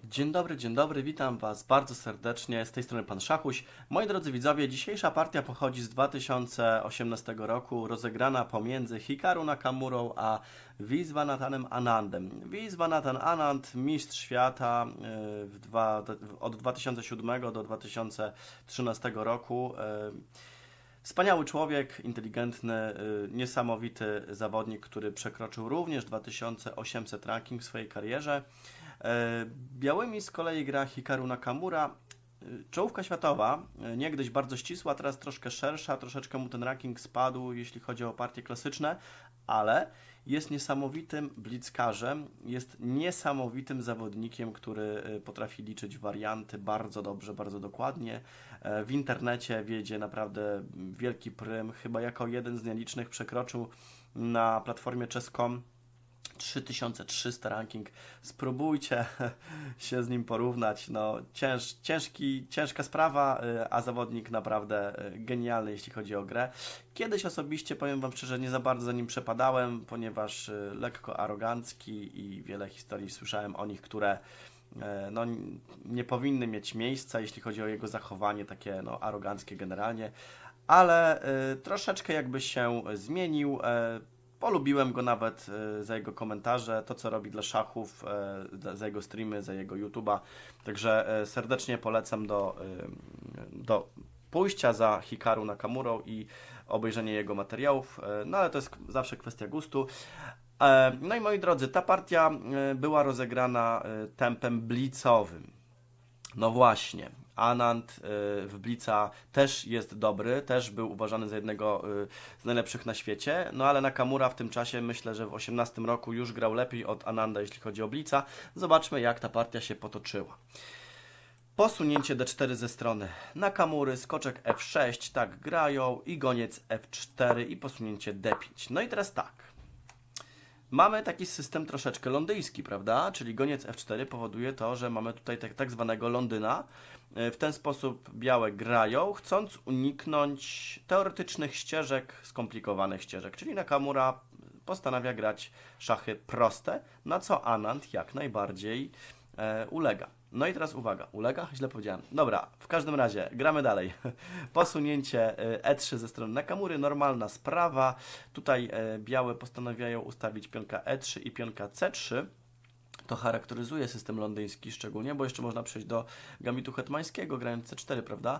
Dzień dobry, witam Was bardzo serdecznie. Z tej strony Pan Szachuś. Moi drodzy widzowie, dzisiejsza partia pochodzi z 2018 roku, rozegrana pomiędzy Hikaru Nakamurą a Viswanathanem Anandem. Viswanathan Anand, mistrz świata od 2007 do 2013 roku. Wspaniały człowiek, inteligentny, niesamowity zawodnik, który przekroczył również 2800 ranking w swojej karierze. Białymi z kolei gra Hikaru Nakamura, czołówka światowa, niegdyś bardzo ścisła, teraz troszkę szersza, troszeczkę mu ten ranking spadł, jeśli chodzi o partie klasyczne, ale jest niesamowitym blitzkarzem, jest niesamowitym zawodnikiem, który potrafi liczyć warianty bardzo dobrze, bardzo dokładnie. W internecie wiedzie naprawdę wielki prym, chyba jako jeden z nielicznych przekroczył na platformie chess.com 3300 ranking. Spróbujcie się z nim porównać. No, ciężka sprawa, a zawodnik naprawdę genialny, jeśli chodzi o grę. Kiedyś osobiście, powiem Wam szczerze, nie za bardzo za nim przepadałem, ponieważ lekko arogancki i wiele historii słyszałem o nich, które no, nie powinny mieć miejsca, jeśli chodzi o jego zachowanie, takie no, aroganckie generalnie, ale troszeczkę jakby się zmienił. Polubiłem go nawet za jego komentarze, to co robi dla szachów, za jego streamy, za jego YouTube'a. Także serdecznie polecam do pójścia za Hikaru Nakamurą i obejrzenia jego materiałów, no ale to jest zawsze kwestia gustu. No i moi drodzy, ta partia była rozegrana tempem blitzowym. No właśnie, Anand w Blitza też jest dobry, też był uważany za jednego z najlepszych na świecie, no ale Nakamura w tym czasie, myślę, że w 2018 roku już grał lepiej od Ananda, jeśli chodzi o Blitza. Zobaczmy, jak ta partia się potoczyła. Posunięcie D4 ze strony Nakamury, skoczek F6, tak grają, i goniec F4 i posunięcie D5. No i teraz tak. Mamy taki system troszeczkę londyński, prawda? Czyli goniec F4 powoduje to, że mamy tutaj tak zwanego Londyna. W ten sposób białe grają, chcąc uniknąć teoretycznych ścieżek, skomplikowanych ścieżek. Czyli Nakamura postanawia grać szachy proste, na co Anand jak najbardziej ulega. No i teraz uwaga, ulega? Źle powiedziałem. Dobra, w każdym razie gramy dalej. Posunięcie E3 ze strony Nakamury, normalna sprawa. Tutaj białe postanawiają ustawić pionka E3 i pionka C3. To charakteryzuje system londyński szczególnie, bo jeszcze można przejść do gamitu hetmańskiego, grając C4, prawda?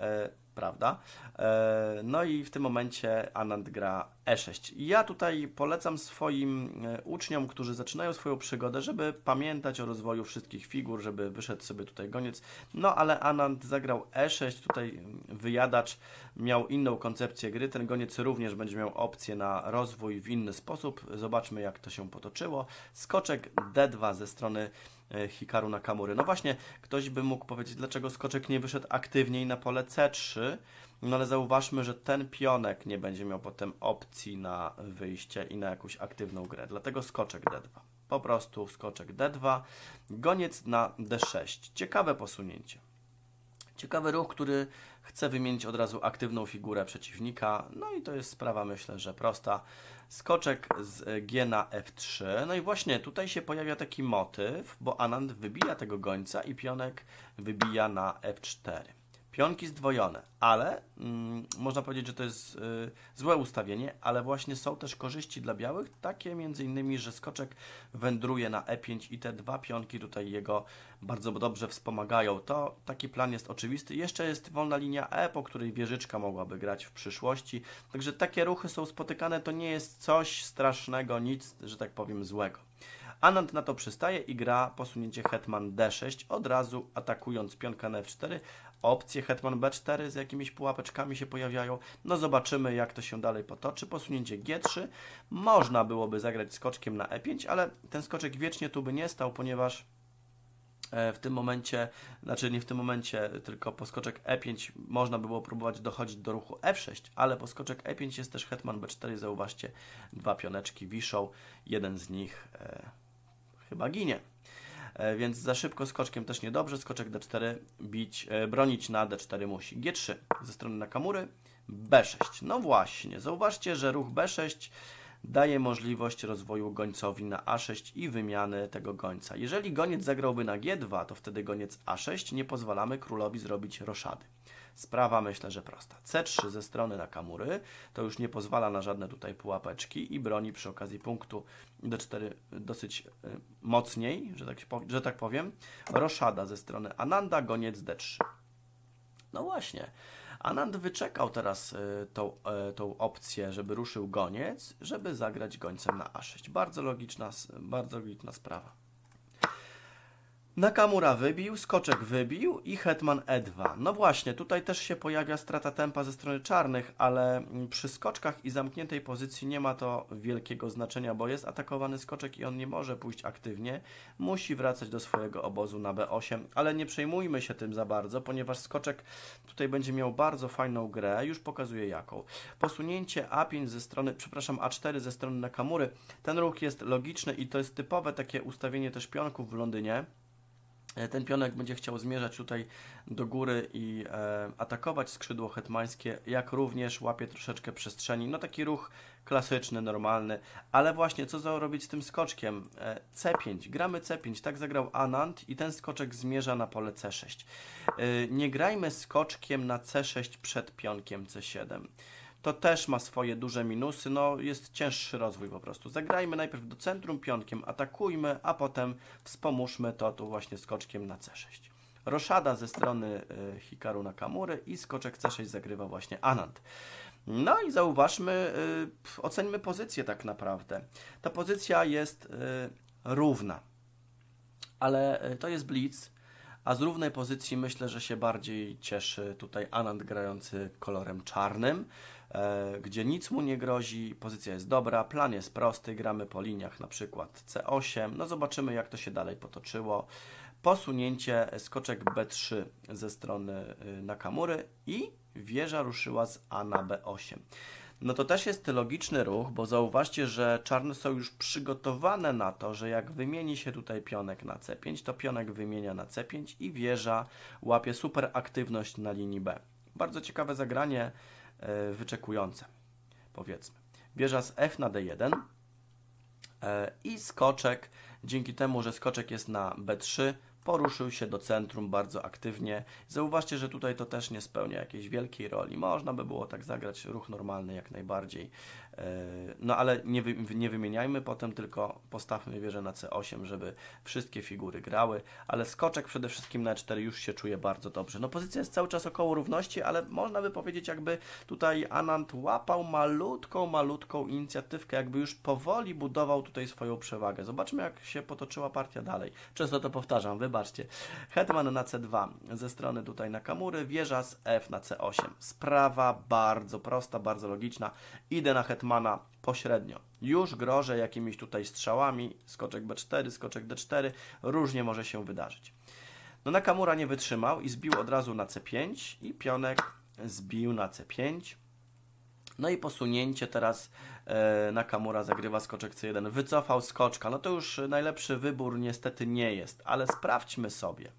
No i w tym momencie Anand gra E6. Ja tutaj polecam swoim uczniom, którzy zaczynają swoją przygodę, żeby pamiętać o rozwoju wszystkich figur, żeby wyszedł sobie tutaj goniec. No ale Anand zagrał E6, tutaj wyjadacz miał inną koncepcję gry, ten goniec również będzie miał opcję na rozwój w inny sposób. Zobaczmy, jak to się potoczyło. Skoczek D2 ze strony Hikaru Nakamury. No właśnie, ktoś by mógł powiedzieć, dlaczego skoczek nie wyszedł aktywniej na pole C3, no ale zauważmy, że ten pionek nie będzie miał potem opcji na wyjście i na jakąś aktywną grę. Dlatego skoczek D2. Po prostu skoczek D2, goniec na D6. Ciekawe posunięcie. Ciekawy ruch, który chce wymienić od razu aktywną figurę przeciwnika. No i to jest sprawa, myślę, że prosta. Skoczek z G na F3. No i właśnie tutaj się pojawia taki motyw, bo Anand wybija tego gońca i pionek wybija na F4. Pionki zdwojone, ale można powiedzieć, że to jest złe ustawienie, ale właśnie są też korzyści dla białych, takie między innymi, że skoczek wędruje na E5 i te dwa pionki tutaj jego bardzo dobrze wspomagają. To taki plan jest oczywisty. Jeszcze jest wolna linia E, po której wieżyczka mogłaby grać w przyszłości. Także takie ruchy są spotykane, to nie jest coś strasznego, nic, że tak powiem, złego. Anand na to przystaje i gra posunięcie hetman D6, od razu atakując pionka na F4. Opcje hetman B4 z jakimiś pułapeczkami się pojawiają. No zobaczymy, jak to się dalej potoczy. Posunięcie G3. Można byłoby zagrać skoczkiem na E5, ale ten skoczek wiecznie tu by nie stał, ponieważ w tym momencie, znaczy nie w tym momencie, tylko po skoczek E5 można by było próbować dochodzić do ruchu F6, ale po skoczek E5 jest też hetman B4, zauważcie, dwa pioneczki wiszą, jeden z nich chyba ginie. Więc za szybko skoczkiem też niedobrze, skoczek D4 bronić na D4 musi. G3 ze strony Nakamury, B6. No właśnie, zauważcie, że ruch B6 daje możliwość rozwoju gońcowi na A6 i wymiany tego gońca. Jeżeli goniec zagrałby na G2, to wtedy goniec A6 nie pozwalamy królowi zrobić roszady. Sprawa myślę, że prosta. C3 ze strony Nakamury to już nie pozwala na żadne tutaj pułapeczki i broni przy okazji punktu D4 dosyć mocniej, że tak powiem. Roszada ze strony Ananda, goniec D3. No właśnie, Anand wyczekał teraz tą opcję, żeby ruszył goniec, żeby zagrać gońcem na A6. Bardzo logiczna sprawa. Nakamura wybił, skoczek wybił i hetman E2. No właśnie, tutaj też się pojawia strata tempa ze strony czarnych, ale przy skoczkach i zamkniętej pozycji nie ma to wielkiego znaczenia, bo jest atakowany skoczek i on nie może pójść aktywnie. Musi wracać do swojego obozu na B8, ale nie przejmujmy się tym za bardzo, ponieważ skoczek tutaj będzie miał bardzo fajną grę, już pokazuję jaką. Posunięcie A5 ze strony, przepraszam, A4 ze strony Nakamury. Ten ruch jest logiczny i to jest typowe takie ustawienie też pionków w Londynie. Ten pionek będzie chciał zmierzać tutaj do góry i atakować skrzydło hetmańskie, jak również łapie troszeczkę przestrzeni. No taki ruch klasyczny, normalny, ale właśnie co zrobić z tym skoczkiem? C5, gramy C5, tak zagrał Anand i ten skoczek zmierza na pole C6. Nie grajmy skoczkiem na C6 przed pionkiem C7. To też ma swoje duże minusy, no jest cięższy rozwój po prostu. Zagrajmy najpierw do centrum pionkiem, atakujmy, a potem wspomóżmy to tu właśnie skoczkiem na C6. Roszada ze strony Hikaru Nakamury i skoczek C6 zagrywa właśnie Anand. No i zauważmy, oceńmy pozycję tak naprawdę. Ta pozycja jest równa, ale to jest blitz. A z równej pozycji myślę, że się bardziej cieszy tutaj Anand grający kolorem czarnym, gdzie nic mu nie grozi, pozycja jest dobra, plan jest prosty, gramy po liniach na przykład C8, no zobaczymy jak to się dalej potoczyło. Posunięcie skoczek B3 ze strony Nakamury i wieża ruszyła z A na B8. No to też jest logiczny ruch, bo zauważcie, że czarne są już przygotowane na to, że jak wymieni się tutaj pionek na C5, to pionek wymienia na C5 i wieża łapie super aktywność na linii B. Bardzo ciekawe zagranie, wyczekujące, powiedzmy. Wieża z F na D1 i skoczek, dzięki temu, że skoczek jest na B3, poruszył się do centrum bardzo aktywnie. Zauważcie, że tutaj to też nie spełnia jakiejś wielkiej roli. Można by było tak zagrać, ruch normalny jak najbardziej. No ale nie wymieniajmy potem, tylko postawmy wieżę na C8, żeby wszystkie figury grały. Ale skoczek przede wszystkim na E4 już się czuje bardzo dobrze. No pozycja jest cały czas około równości, ale można by powiedzieć, jakby tutaj Anand łapał malutką inicjatywkę, jakby już powoli budował tutaj swoją przewagę. Zobaczmy jak się potoczyła partia dalej. Często to powtarzam, wybaczcie. Hetman na C2 ze strony tutaj Nakamury, wieża z F na C8. Sprawa bardzo prosta, bardzo logiczna. Idę na hetmana pośrednio. Już grożę jakimiś tutaj strzałami. Skoczek B4, skoczek D4. Różnie może się wydarzyć. No Nakamura nie wytrzymał i zbił od razu na C5 i pionek zbił na C5. No i posunięcie teraz Nakamura zagrywa skoczek C1. Wycofał skoczka. No to już najlepszy wybór niestety nie jest, ale sprawdźmy sobie.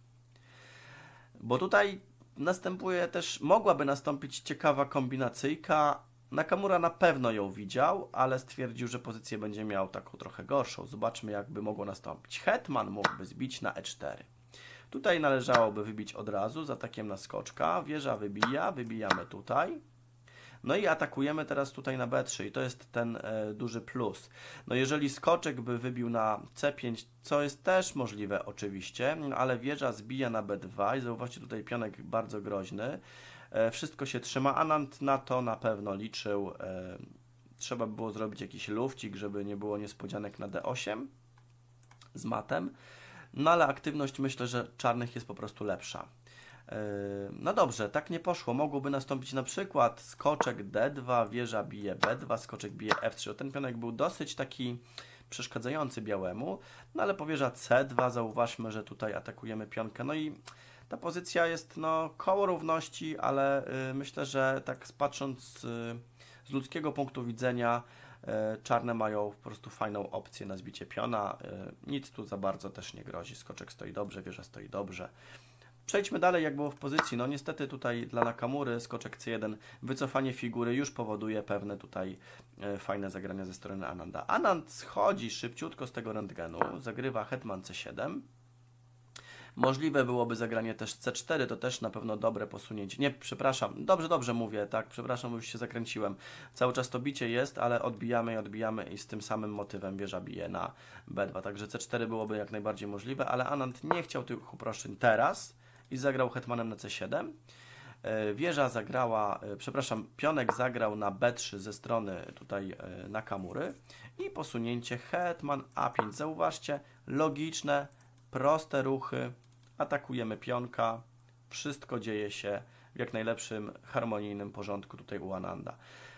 Bo tutaj następuje też, mogłaby nastąpić ciekawa kombinacyjka. Nakamura na pewno ją widział, ale stwierdził, że pozycję będzie miał taką trochę gorszą. Zobaczmy jak by mogło nastąpić. Hetman mógłby zbić na E4. Tutaj należałoby wybić od razu z atakiem na skoczka. Wieża wybija, wybijamy tutaj. No i atakujemy teraz tutaj na B3 i to jest ten duży plus. No jeżeli skoczek by wybił na C5, co jest też możliwe oczywiście, ale wieża zbija na B2 i zauważcie tutaj pionek bardzo groźny. Wszystko się trzyma, Anand na to na pewno liczył. Trzeba by było zrobić jakiś lufcik, żeby nie było niespodzianek na D8 z matem. No ale aktywność myślę, że czarnych jest po prostu lepsza. No dobrze, tak nie poszło. Mogłoby nastąpić na przykład skoczek D2, wieża bije B2, skoczek bije F3. Ten pionek był dosyć taki przeszkadzający białemu, no ale po wieża C2 zauważmy, że tutaj atakujemy pionkę. No i ta pozycja jest no koło równości, ale myślę, że tak patrząc z ludzkiego punktu widzenia czarne mają po prostu fajną opcję na zbicie piona. Nic tu za bardzo też nie grozi. Skoczek stoi dobrze, wieża stoi dobrze. Przejdźmy dalej, jak było w pozycji. No niestety tutaj dla Nakamury skoczek C1, wycofanie figury już powoduje pewne tutaj fajne zagrania ze strony Ananda. Anand schodzi szybciutko z tego rentgenu, zagrywa hetman C7. Możliwe byłoby zagranie też C4, to też na pewno dobre posunięcie. Nie, przepraszam, dobrze mówię, tak, przepraszam, już się zakręciłem. Cały czas to bicie jest, ale odbijamy i z tym samym motywem wieża bije na B2. Także C4 byłoby jak najbardziej możliwe, ale Anand nie chciał tych uproszczeń teraz i zagrał hetmanem na C7. Wieża zagrała, przepraszam, pionek zagrał na B3 ze strony tutaj Nakamury i posunięcie hetman A5. Zauważcie, logiczne, proste ruchy, atakujemy pionka, wszystko dzieje się w jak najlepszym harmonijnym porządku tutaj u Ananda.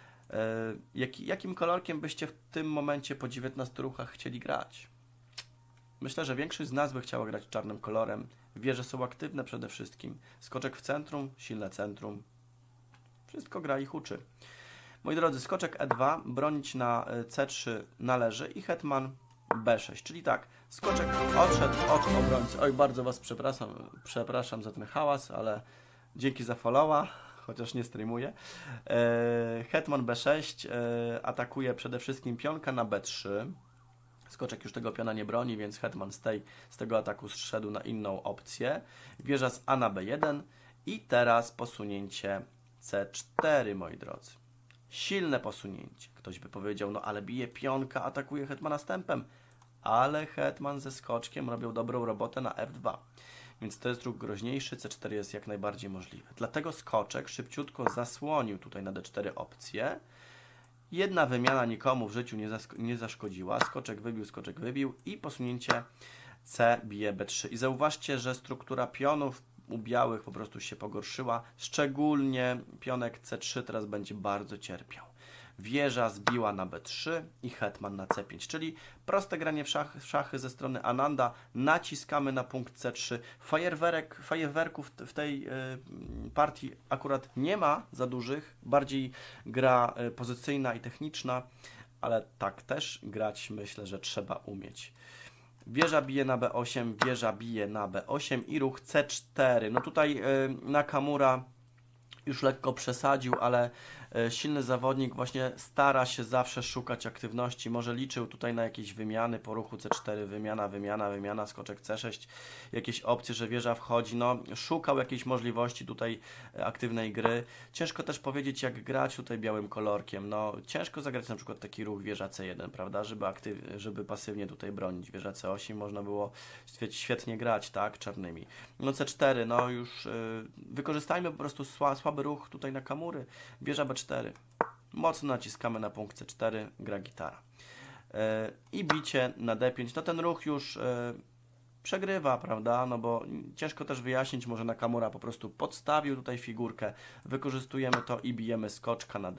Jakim kolorkiem byście w tym momencie po 19 ruchach chcieli grać? Myślę, że większość z nas by chciała grać czarnym kolorem. Wieże są aktywne przede wszystkim. Skoczek w centrum, silne centrum. Wszystko gra ich uczy. Moi drodzy, skoczek E2, bronić na C3 należy i hetman B6, czyli tak, skoczek odszedł od obrońcy. Oj, bardzo Was przepraszam za ten hałas, ale dzięki za followa, chociaż nie streamuję. Hetman B6 atakuje przede wszystkim pionka na B3. Skoczek już tego piona nie broni, więc hetman z tego ataku zszedł na inną opcję. Wieża z A na B1 i teraz posunięcie C4, moi drodzy. Silne posunięcie. Ktoś by powiedział, no ale bije pionka, atakuje hetmana stępem. Ale hetman ze skoczkiem robią dobrą robotę na F2. Więc to jest ruch groźniejszy, C4 jest jak najbardziej możliwy. Dlatego skoczek szybciutko zasłonił tutaj na D4 opcję. Jedna wymiana nikomu w życiu nie zaszkodziła. Skoczek wybił i posunięcie C bije B3. I zauważcie, że struktura pionów u białych po prostu się pogorszyła. Szczególnie pionek C3 teraz będzie bardzo cierpiał. Wieża zbiła na B3 i hetman na C5, czyli proste granie w szachy ze strony Ananda. Naciskamy na punkt C3. Fajerwerków w tej partii akurat nie ma za dużych, bardziej gra pozycyjna i techniczna, ale tak też grać myślę, że trzeba umieć. Wieża bije na B8, wieża bije na B8 i ruch C4. No tutaj Nakamura już lekko przesadził, ale silny zawodnik właśnie stara się zawsze szukać aktywności. Może liczył tutaj na jakieś wymiany po ruchu C4, wymiana, skoczek C6, jakieś opcje, że wieża wchodzi. No, szukał jakiejś możliwości tutaj aktywnej gry. Ciężko też powiedzieć, jak grać tutaj białym kolorkiem. No, ciężko zagrać na przykład taki ruch wieża C1, prawda, żeby pasywnie tutaj bronić. Wieża C8 można było świetnie grać, tak, czarnymi. No C4, no już wykorzystajmy po prostu słaby ruch tutaj Nakamury. Wieża B4. Mocno naciskamy na punkt C4, gra gitara. I bicie na D5. No ten ruch już przegrywa, prawda? No bo ciężko też wyjaśnić, może Nakamura po prostu podstawił tutaj figurkę. Wykorzystujemy to i bijemy skoczka na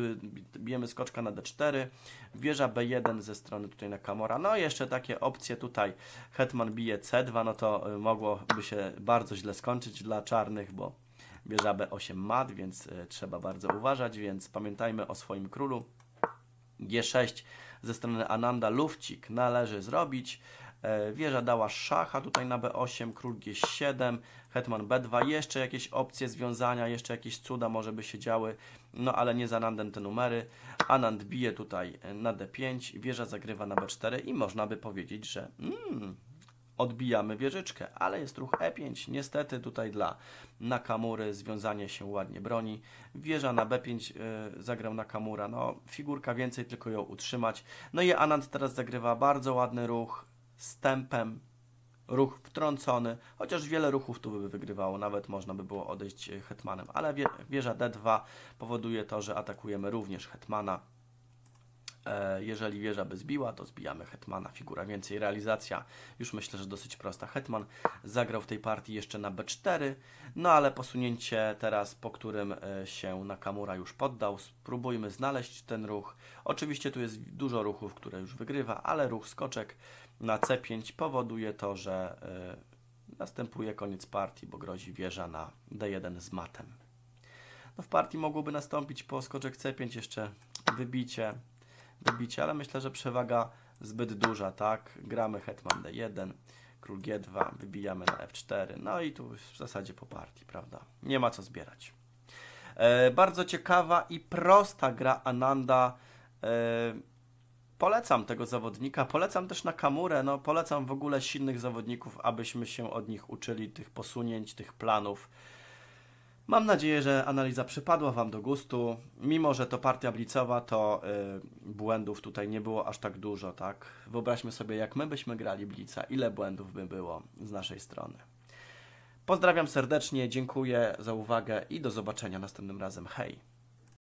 D4. Wieża B1 ze strony tutaj Nakamura. No i jeszcze takie opcje tutaj. Hetman bije C2, no to mogłoby się bardzo źle skończyć dla czarnych, bo wieża B8 mat, więc trzeba bardzo uważać, więc pamiętajmy o swoim królu. G6 ze strony Ananda, lufcik należy zrobić. Wieża dała szacha tutaj na B8, król G7, hetman B2, jeszcze jakieś opcje związania, jeszcze jakieś cuda może by się działy, no ale nie z Anandem te numery. Anand bije tutaj na D5, wieża zagrywa na B4 i można by powiedzieć, że odbijamy wieżyczkę, ale jest ruch E5. Niestety tutaj dla Nakamury związanie się ładnie broni. Wieża na B5 zagrał Nakamura. No, figurka więcej, tylko ją utrzymać. No i Anand teraz zagrywa bardzo ładny ruch z tempem. Ruch wtrącony, chociaż wiele ruchów tu by wygrywało, nawet można by było odejść hetmanem, ale wieża D2 powoduje to, że atakujemy również hetmana. Jeżeli wieża by zbiła, to zbijamy hetmana. Figura więcej, realizacja już myślę, że dosyć prosta. Hetman zagrał w tej partii jeszcze na B4, no ale posunięcie teraz, po którym się Nakamura już poddał. Spróbujmy znaleźć ten ruch. Oczywiście tu jest dużo ruchów, które już wygrywa, ale ruch skoczek na C5 powoduje to, że następuje koniec partii, bo grozi wieża na D1 z matem. No w partii mogłoby nastąpić po skoczek C5 jeszcze wybicie, ale myślę, że przewaga zbyt duża, tak? Gramy hetman D1, król G2, wybijamy na F4, no i tu w zasadzie po partii, prawda? Nie ma co zbierać. Bardzo ciekawa i prosta gra Ananda. Polecam tego zawodnika, polecam też Nakamurę, no polecam w ogóle silnych zawodników, abyśmy się od nich uczyli tych posunięć, tych planów. Mam nadzieję, że analiza przypadła Wam do gustu. Mimo że to partia blicowa, to błędów tutaj nie było aż tak dużo, tak? Wyobraźmy sobie, jak my byśmy grali blica, ile błędów by było z naszej strony. Pozdrawiam serdecznie, dziękuję za uwagę i do zobaczenia następnym razem. Hej!